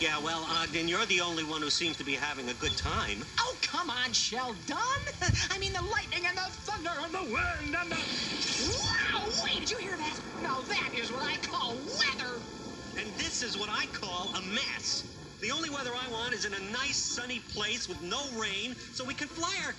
Yeah, well, Ogden, you're the only one who seems to be having a good time. Oh, come on, Sheldon. I mean, the lightning and the thunder and the wind and the... Wow, wait, did you hear that? Now that is what I call weather. And this is what I call a mess. The only weather I want is in a nice sunny place with no rain so we can fly our